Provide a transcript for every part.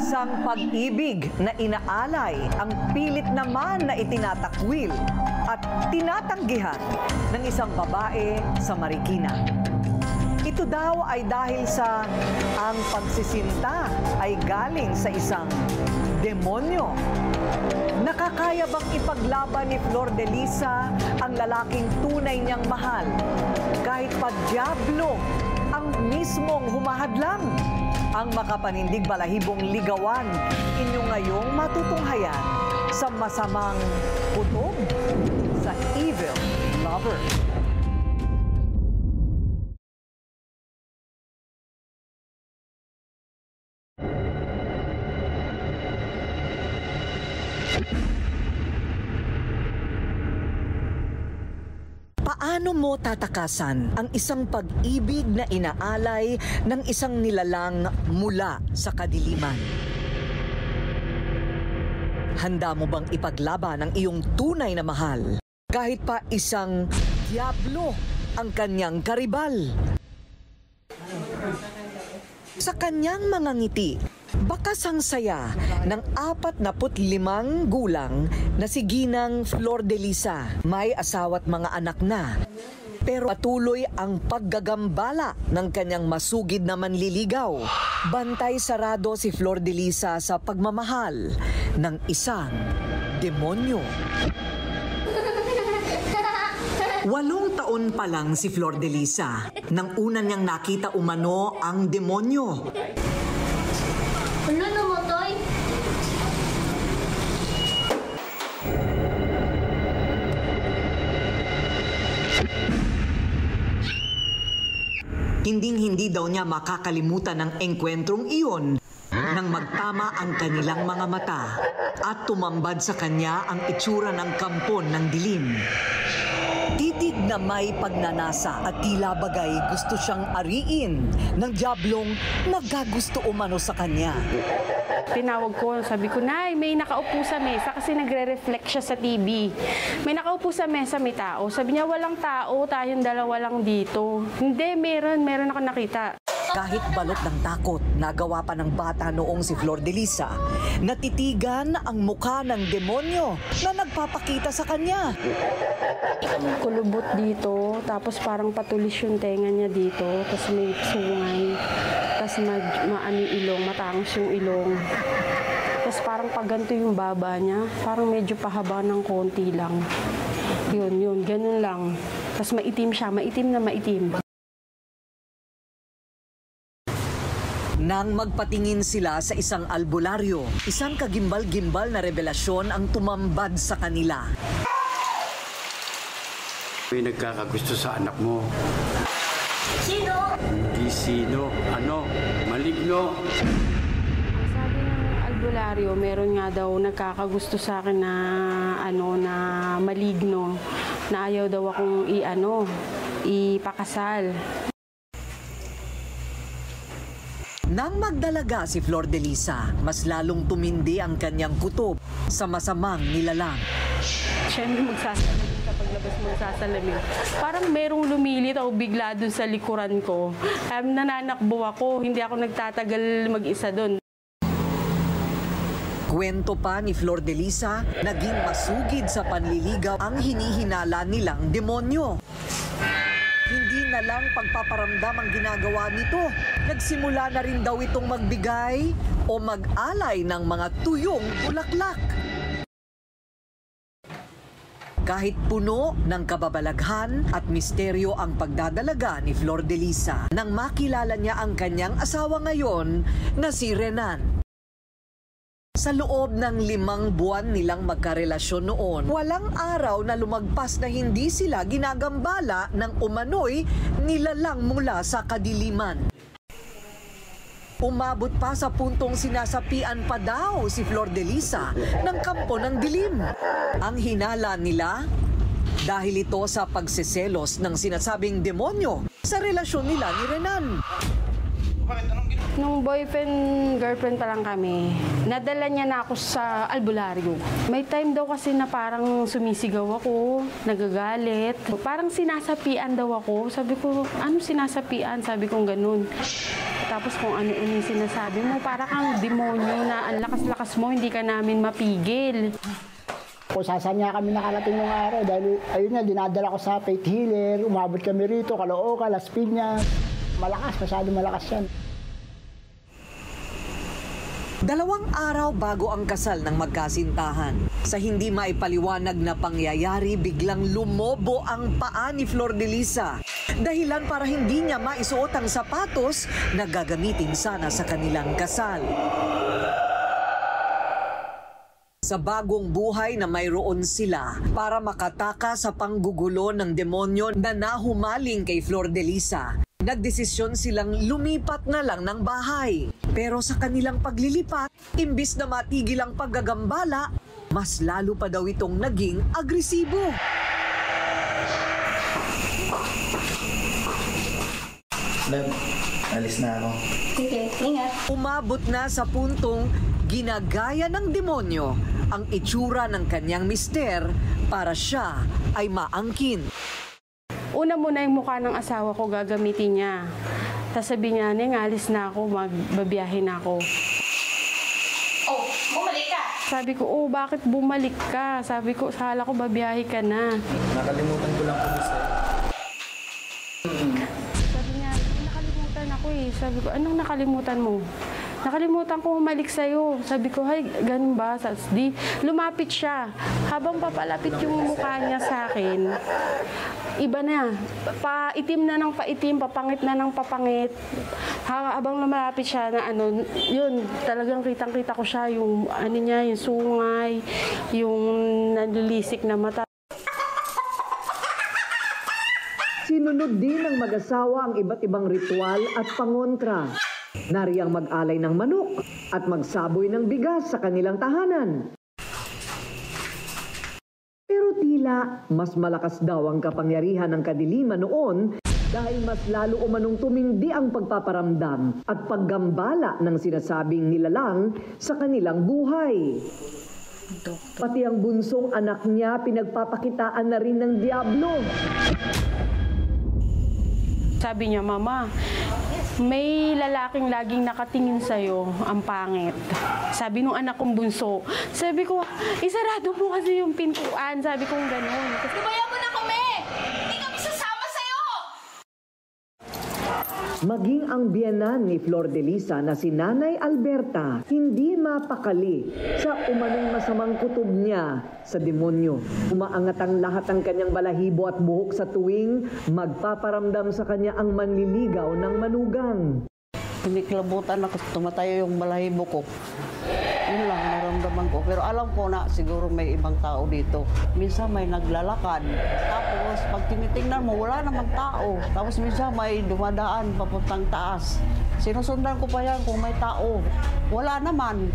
Isang pag-ibig na inaalay ang pilit naman na itinatakwil at tinatanggihan ng isang babae sa Marikina. Ito daw ay dahil sa ang pagsisinta ay galing sa isang demonyo. Nakakaya bang ipaglaban ni Flor de Lisa ang lalaking tunay niyang mahal kahit pa diablo ang mismong humahadlang? Ang makapanindig balahibong ligawan, inyo ngayong matutunghayan sa masamang kutob sa Evil Lover. Paano mo tatakasan ang isang pag-ibig na inaalay ng isang nilalang mula sa kadiliman? Handa mo bang ipaglaban ang iyong tunay na mahal kahit pa isang diablo ang kanyang karibal? Sa kanyang mga ngiti, bakas ang saya ng 45 gulang na si Ginang Flor de Lisa. May asawa't mga anak na, pero patuloy ang paggagambala ng kanyang masugid na manliligaw. Bantay sarado si Flor de Lisa sa pagmamahal ng isang demonyo. 8 taon pa lang si Flor de Lisa nang una niyang nakita umano ang demonyo. Ano namatay? Hinding-hindi daw niya makakalimutan ang engkwentrong iyon nang magtama ang kanilang mga mata at tumambad sa kanya ang itsura ng kampon ng dilim. Titig na may pagnanasa at tila bagay gusto siyang ariin ng diablong nagagusto umano sa kanya. Tinawag ko, sabi ko, Nay, may nakaupo sa mesa kasi nagre-reflect siya sa TV. May nakaupo sa mesa, may tao. Sabi niya, walang tao, tayong dalawa lang dito. Hindi, meron ako nakita. Kahit balot ng takot, nagawa pa ng bata noong si Flor de Lisa, natitigan ang mukha ng demonyo na nagpapakita sa kanya. Kulubot dito, tapos parang patulis yung tenga niya dito, tapos may sungay, tapos maano yung ilong, matangos yung ilong. Tapos parang paganto yung baba niya, parang medyo pahaba ng konti lang. Yun, ganun lang. Tapos maitim siya, maitim na maitim. Nang magpatingin sila sa isang albularyo, isang kagimbal-gimbal na revelasyon ang tumambad sa kanila. May nagkakagusto sa anak mo. Sino? Hindi sino. Ano? Maligno. Ang sabi ng albularyo, meron nga daw nagkakagusto sa akin na na maligno, na ayaw daw akong ipakasal. Nang magdalaga si Flor de Lisa, mas lalong tumindi ang kanyang kutob sa masamang nilalang. Siyempre magsasalamin sa paglabas mo magsasalamin. Parang merong lumilitaw bigla dun sa likuran ko. Nananakbo ako, hindi ako nagtatagal mag-isa dun. Kwento pa ni Flor de Lisa, naging masugid sa panliligaw ang hinihinala nilang demonyo. Hindi na lang pagpaparamdam ang ginagawa nito. Nagsimula na rin daw itong magbigay o mag-alay ng mga tuyong bulaklak. Kahit puno ng kababalaghan at misteryo ang pagdadalaga ni Flor de Lisa, nang makilala niya ang kanyang asawa ngayon na si Renan. Sa loob ng 5 buwan nilang magkarelasyon noon, walang araw na lumagpas na hindi sila ginagambala ng umano'y nilalang mula sa kadiliman. Umabot pa sa puntong sinasapian pa daw si Flor de Lisa ng kampo ng dilim. Ang hinala nila, dahil ito sa pagseselos ng sinasabing demonyo sa relasyon nila ni Renan. Nung boyfriend-girlfriend pa lang kami, nadala niya na ako sa albularyo. May time daw kasi na parang sumisigaw ako, nagagalit. Parang sinasapian daw ako. Sabi ko, ano sinasapian? Sabi ko ganun. Tapos kung ano yung sinasabi mo, para kang demonyo na ang lakas-lakas mo, hindi ka namin mapigil. Kung saan niya kami nakarating ng araw dahil ayun na, dinadala ko sa faith healer, umabot kami rito, Caloocan, Las Piñas. Malakas, masyado malakas yan. 2 araw bago ang kasal ng magkasintahan. Sa hindi maipaliwanag na pangyayari, biglang lumobo ang paa ni Flordelisa. Dahilan para hindi niya maisuot ang sapatos na gagamitin sana sa kanilang kasal. Sa bagong buhay na mayroon sila para makataka sa panggugulo ng demonyo na nahumaling kay Flordelisa, nagdesisyon silang lumipat na lang ng bahay. Pero sa kanilang paglilipat, imbis na matigil ang paggagambala, mas lalo pa daw itong naging agresibo. Love, alis na ako. Sige, ingat. Umabot na sa puntong ginagaya ng demonyo ang itsura ng kanyang mister para siya ay maangkin. Una muna yung mukha ng asawa ko gagamitin niya. Tapos sabi niya, Neng, alis na ako, magbabiyahe na ako. Oh, bumalik ka. Sabi ko, oh, bakit bumalik ka? Sabi ko, sala ko, babiyahe ka na. Nakalimutan ko lang po sa'yo. Sabi niya, nakalimutan ako eh. Sabi ko, anong nakalimutan mo? Nakalimutan ko humalik sa'yo. Sabi ko, hay, ganun ba? Di, lumapit siya. Habang papalapit yung mukha niya sa akin, iba na. Paitim na ng paitim, papangit na ng papangit. Habang lumalapit siya na ano, yun, talagang kitang-kita ko siya, yung ano niya, yung sungay, yung nalilisik na mata. Sinunod din ng mag-asawa ang iba't ibang ritual at pangontra. Nariyang mag-alay ng manok at magsaboy ng bigas sa kanilang tahanan. Pero tila mas malakas daw ang kapangyarihan ng kadiliman noon dahil mas lalo umanong tumindi ang pagpaparamdam at paggambala ng sinasabing nilalang sa kanilang buhay. Pati ang bunsong anak niya pinagpapakitaan na rin ng diablo. Sabi niya, Mama, may lalaking laging nakatingin sa'yo, ang pangit. Sabi nung anak kong bunso. Sabi ko, isarado mo kasi yung pintuan. Sabi kong gano'n. Lumayan mo na kami! Hindi kami sasama sa'yo! Maging ang biyenan ni Flordelisa na si Nanay Alberta hindi mapakali sa umanong masamang kutob niya sa demonyo. Umaangat ang lahat ng kanyang balahibo at buhok sa tuwing magpaparamdam sa kanya ang manliligaw ng manugang. Kiniklabutan ako, tumatayo yung balahibo ko. Yun lang, naramdaman ko. Pero alam ko na siguro may ibang tao dito. Minsan may naglalakad. Tapos pag tinitingnan mo, wala namang tao. Tapos minsan may dumadaan papuntang taas. Sinusundan ko pa yan kung may tao. Wala naman.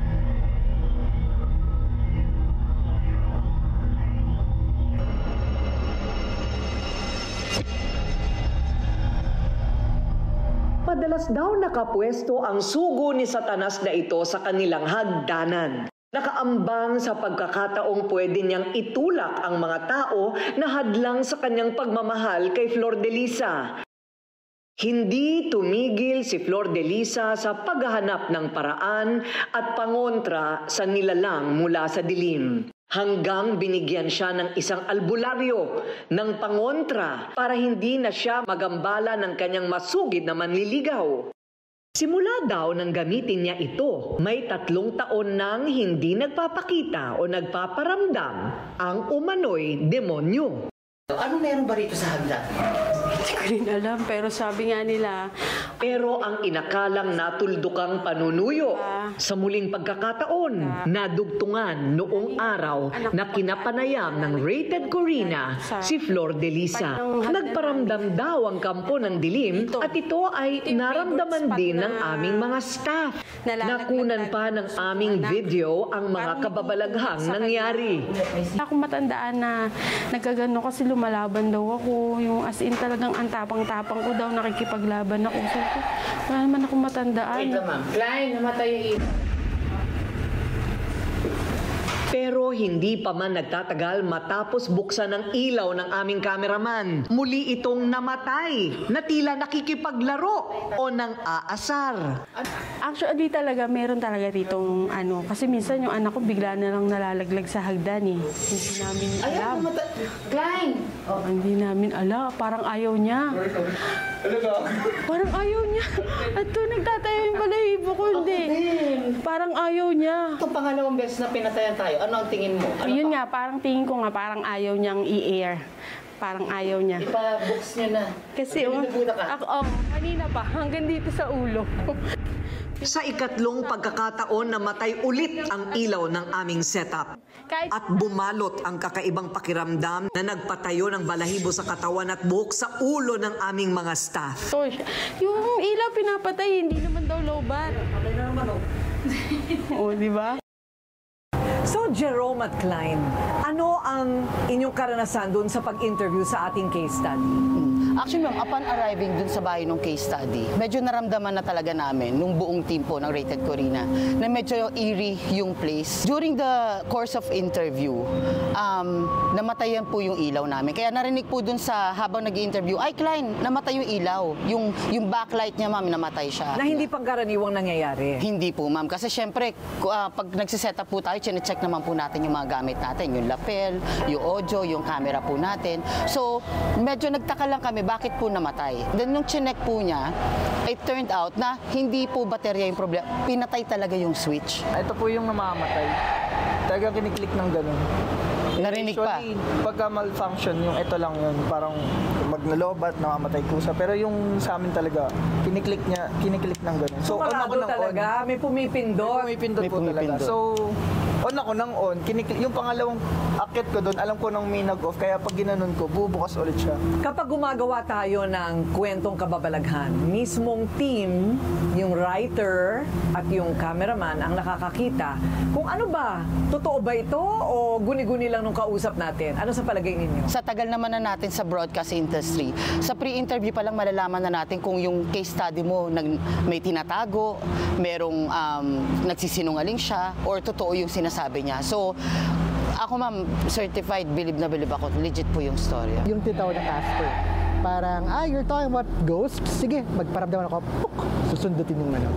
Madalas daw nakapwesto ang sugo ni Satanas na ito sa kanilang hagdanan. Nakaambang sa pagkakataong pwede niyang itulak ang mga tao na hadlang sa kanyang pagmamahal kay Flordelisa. Hindi tumigil si Flordelisa sa paghahanap ng paraan at pangontra sa nilalang mula sa dilim. Hanggang binigyan siya ng isang albularyo ng pangontra para hindi na siya magambala ng kanyang masugid na manliligaw. Simula daw nang gamitin niya ito, may 3 taon nang hindi nagpapakita o nagpaparamdam ang umano'y demonyo. Ano meron ba rito sa hagdan? Hindi ko rin alam, pero sabi nga nila, Pero ang inakalang natuldukang panunuyo sa muling pagkakataon, nadugtungan noong araw na kinapanayam ng rated Corina si Flordelisa. Nagparamdam daw ang kampo ng dilim at ito ay naramdaman din ng aming mga staff. Nakunan pa ng aming video ang mga kababalaghang nangyari. ako matandaan na nagkagano kasi lumalaban daw ako. Yung as in talagang ang tapang-tapang ko daw, nakikipaglaban ako. So, wala naman akong matandaan. Ito ma'am. Klein, namatay yung ito. Pero hindi pa man nagtatagal matapos buksan ang ilaw ng aming kameraman. Muli itong namatay na tila nakikipaglaro o nang aasar. Actually talaga, meron talaga ditong kasi minsan yung anak ko bigla na lang nalalaglag sa hagdan eh. Hindi namin alam. Klein! Hindi namin alam. Parang ayaw niya. Parang ayaw niya. At to, nagtatayo yung balahibo ko, hindi. Parang ayaw niya. Ito pangalawang beses na pinatayan tayo. Ano ang tingin mo? Yun nga, parang tingin ko nga, parang ayaw niyang i-air. Parang ayaw niya. Ipa-box niya na. Kasi, kanina pa, hanggang dito sa ulo. Sa ikatlong pagkakataon, namatay ulit ang ilaw ng aming setup. At bumalot ang kakaibang pakiramdam na nagpatayo ng balahibo sa katawan at buhok sa ulo ng aming mga staff. So, yung ilaw pinapatay, hindi naman daw lowbat. Oo, di ba? So, Jerome at Klein, ano ang inyong karanasan doon sa pag-interview sa ating case study? Actually, ma'am, upon arriving dun sa bahay ng case study, medyo naramdaman na talaga namin, nung buong team po ng Rated Corina, na medyo eerie yung place. During the course of interview, namatayan po yung ilaw namin. Kaya narinig po dun sa habang nag-i-interview, ay, Klein, namatay yung ilaw. Yung backlight niya, ma'am, namatay siya. Na hindi pangkaraniwang nangyayari. Hindi po, ma'am. Kasi syempre, pag nagsiset up po tayo, chinecheck naman po natin yung mga gamit natin. Yung lapel, yung audio, yung camera po natin. So, medyo nagtaka lang kami, bakit po namatay? Then, nung chinek po niya, it turned out na hindi po baterya yung problema. Pinatay talaga yung switch. Ito po yung namamatay. Talagang kiniklik ng ganun. Narinig pa. Usually, pagka malfunction, yung ito lang yun. Parang magnalobat, namamatay kusa. Pero yung sa amin talaga, kiniklik ng ganun. So, on ako ng talaga, may pumipindot. May pumipindot po talaga. So, on ako ng on. Yung pangalawang akit ko doon, alam ko nang may nag-off. Kaya pag ginanon ko, bubukas ulit siya. Kapag gumagawa tayo ng kwentong kababalaghan, mismong team, yung writer at yung cameraman ang nakakakita kung ano ba, totoo ba ito o guni-guni lang nung kausap natin? Ano sa palagay ninyo? Sa tagal naman na natin sa broadcast industry, sa pre-interview pa lang malalaman na natin kung yung case study mo may tinatago, merong nagsisinungaling siya, or totoo yung sinasabi niya. So, ako ma'am, certified, believe na believe ako, legit po yung story. Yung titawag na Casper. Parang, you're talking about ghosts? Sige, magparamdaman ako, puk, susundutin yung ano.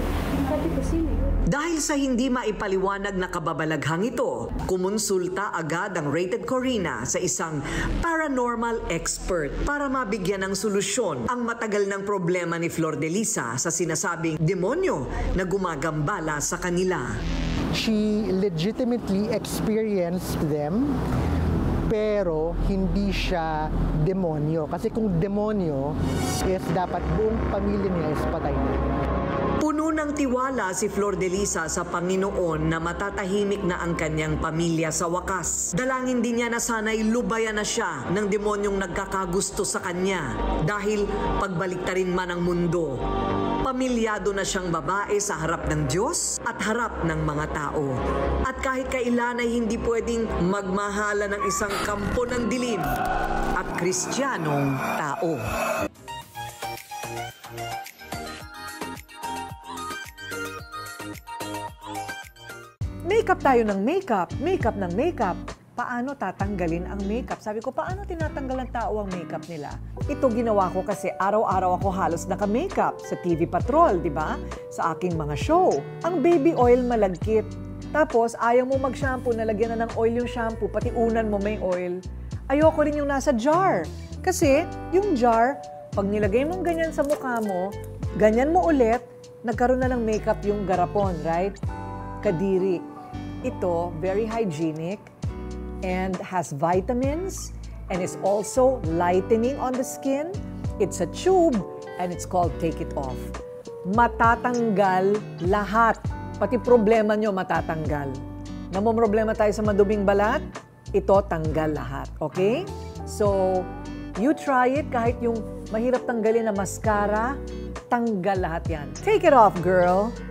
Dahil sa hindi maipaliwanag na kababalaghang ito, kumonsulta agad ang Rated Corina sa isang paranormal expert para mabigyan ng solusyon ang matagal ng problema ni Flor de Lisa sa sinasabing demonyo na gumagambala sa kanila. She legitimately experienced them, pero hindi siya demonyo. Kasi kung demonyo, is dapat buong pamilya niya is patay na. Puno ng tiwala si Flor de Lisa sa Panginoon na matatahimik na ang kanyang pamilya sa wakas. Dalangin din niya na sana'y lubayan na siya ng demonyong nagkakagusto sa kanya dahil pagbaliktarin man ang mundo. Pamilyado na siyang babae sa harap ng Diyos at harap ng mga tao. At kahit kailan ay hindi pwedeng magmahala ng isang kampo ng dilim at Kristiyanong tao. Makeup tayo ng makeup, makeup ng makeup. Paano tatanggalin ang makeup? Sabi ko, paano tinatanggal ng tao ang makeup nila? Ito ginawa ko kasi araw-araw ako halos naka-makeup sa TV Patrol, di ba? Sa aking mga show. Ang baby oil malagkit. Tapos, ayaw mo mag-shampoo, nalagyan na ng oil yung shampoo, pati unan mo may oil. Ayoko rin yung nasa jar. Kasi, yung jar, pag nilagay mong ganyan sa mukha mo, ganyan mo ulit, nagkaroon na ng makeup yung garapon, right? Kadiri. Ito, very hygienic and has vitamins and is also lightening on the skin. It's a tube and it's called Take It Off. Matatanggal lahat. Pati problema nyo matatanggal. Namomroblema tayo sa maduming balat, ito tanggal lahat. Okay? So, you try it kahit yung mahirap tanggalin na mascara, tanggal lahat yan. Take it off, girl!